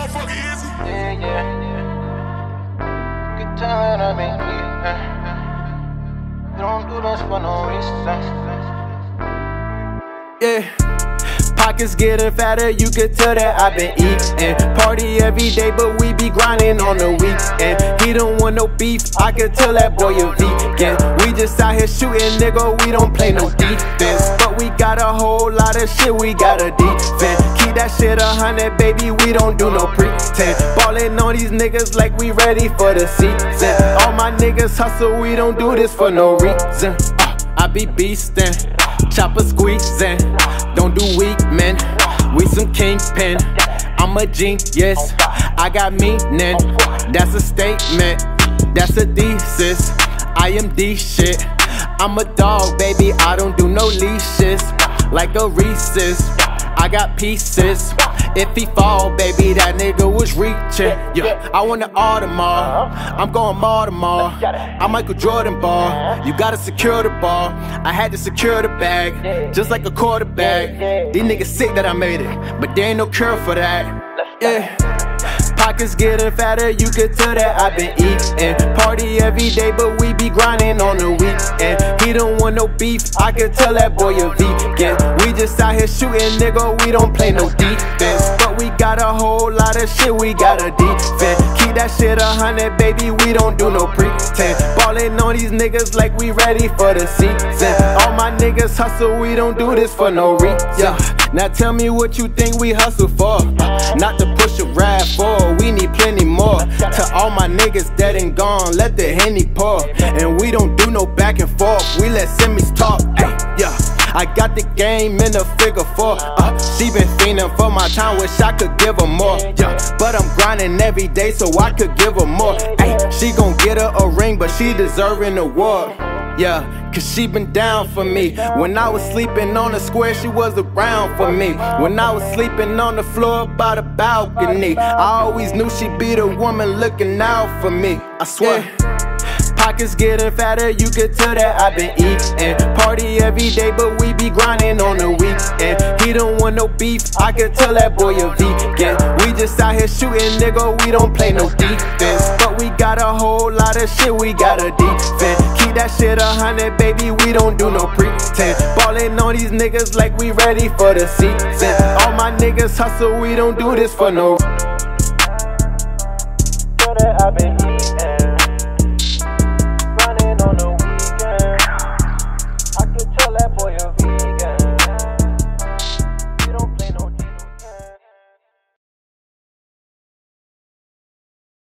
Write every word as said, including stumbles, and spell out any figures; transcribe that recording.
motherfucker easy. Yeah, yeah, yeah. Good time, I mean, yeah. We don't do this for no reason. Yeah. Pockets getting fatter, you can tell that I've been eating. Party every day, but we be grinding on the weekend. He don't want no beef, I can tell that boy a vegan. We just out here shooting, nigga, we don't play no defense. But we got a whole lot of shit we gotta defend. Keep that shit a hundred, baby, we don't do no pretend. Ballin' on these niggas like we ready for the season. All my niggas hustle, we don't do this for no reason. uh, I be beastin', chopper squeezing. Don't do weak men, we some kingpin. I'm a genius, I got meaning. That's a statement, that's a thesis. I am the shit, I'm a dog, baby, I don't do no leashes. Like a Reese's, I got pieces. If he fall, baby, that nigga was reaching. Yeah, I want the Audemars, I'm going Baltimore. I'm Michael Jordan ball, you gotta secure the ball. I had to secure the bag, just like a quarterback. These niggas sick that I made it, but there ain't no cure for that. Yeah. Pockets getting fatter, you can tell that I've been eating. Party every day, but we be grinding on the weekend. He don't want no beef, I can tell that boy a vegan. We just out here shooting, nigga, we don't play no defense. But we got a whole lot of shit we gotta defend. Keep that shit a hundred, baby, we don't do no pretend. Ballin' on these niggas like we ready for the season. All my niggas hustle, we don't do this for no reason. Yeah. Now tell me what you think we hustle for. Not to push a ride for, we need plenty more. To all my niggas dead and gone, let the Henny pour. And we don't do no back and forth, we let semis talk. Ay, yeah, I got the game in a figure four. uh, She been fiending for my time, wish I could give her more. Yeah, but I'm grinding every day so I could give her more. Ay, she gon' get her a ring, but she deserving an award. Yeah, cause she been down for me. When I was sleeping on the square, she was around for me. When I was sleeping on the floor by the balcony, I always knew she'd be the woman looking out for me, I swear. Pockets getting fatter, you can tell that I've been eating. Party every day, but we be grinding on the weekend. He don't want no beef, I can tell that boy a vegan. We just out here shooting, nigga, we don't play no defense. But we got a whole lot of shit we gotta defend. Keep that shit a hundred, baby, we don't do no pretend. Ballin' on these niggas like we ready for the season. All my niggas hustle, we don't do this for no